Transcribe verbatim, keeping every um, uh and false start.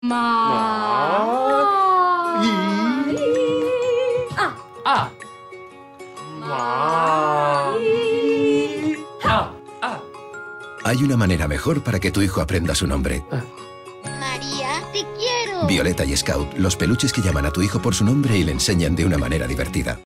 Ma. I. Ah. A. Ma. I. A. A. Hay una manera mejor para que tu hijo aprenda su nombre. María, te quiero. Violeta y Scout, los peluches que llaman a tu hijo por su nombre y le enseñan de una manera divertida.